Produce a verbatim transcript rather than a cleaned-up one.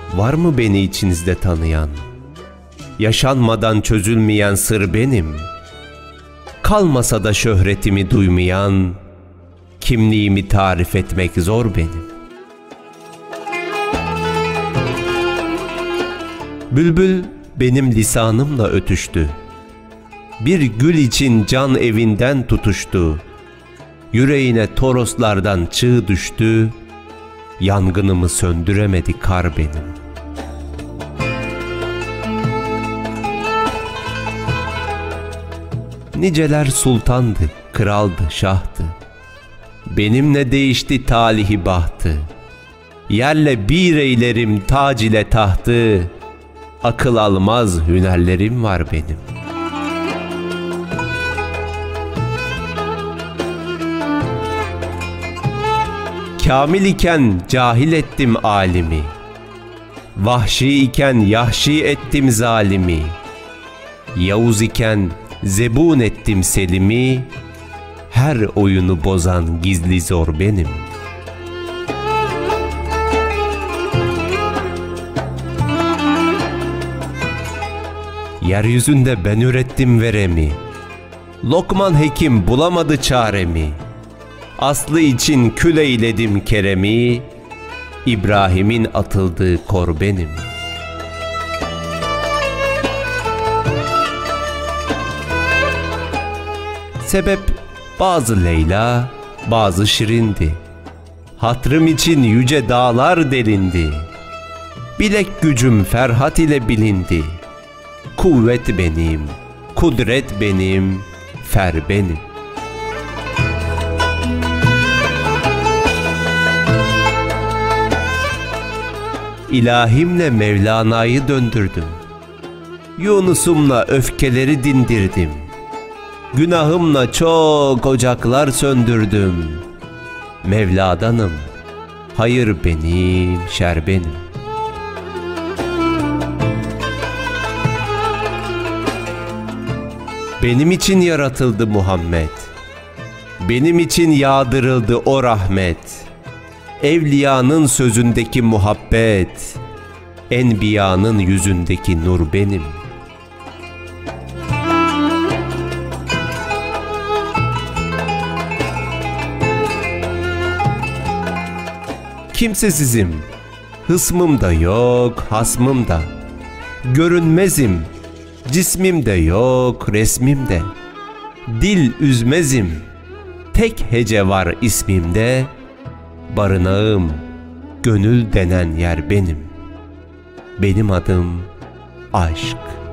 Var mı beni içinizde tanıyan? Yaşanmadan çözülmeyen sır benim. Kalmasa da şöhretimi duymayan, kimliğimi tarif etmek zor benim. Bülbül benim lisanımla ötüştü. Bir gül için can evinden tutuştu. Yüreğine toroslardan çığ düştü. Yangınımı söndüremedi kar benim. Niceler sultandı, kraldı, şahtı. Benimle değişti talihi bahtı. Yerle bir eylerim tac ile tahtı. Akıl almaz hünerlerim var benim. Kamil iken cahil ettim alimi. Vahşi iken yahşi ettim zalimi. Yavuz iken zebun ettim selimi. Her oyunu bozan gizli zor benim. Yeryüzünde ben ürettim veremi. Lokman hekim bulamadı çaremi. Aslı için kül eyledim keremi. İbrahim'in atıldığı kor benim. Sebep bazı Leyla, bazı Şirindi. Hatrım için yüce dağlar delindi. Bilek gücüm Ferhat ile bilindi. Kuvvet benim, kudret benim, fer benim. İlahimle Mevlana'yı döndürdüm. Yunus'umla öfkeleri dindirdim. Günahımla çok ocaklar söndürdüm. Mevla'danım, hayır benim, şer benim. Benim için yaratıldı Muhammed. Benim için yağdırıldı o rahmet. Evliyanın sözündeki muhabbet, enbiyanın yüzündeki nur benim. Kimsesizim, hısmım da yok, hasmım da. Görünmezim, cismim de yok, resmim de. Dil üzmezim, tek hece var ismimde. Barınağım, gönül denen yer benim. Benim adım aşk.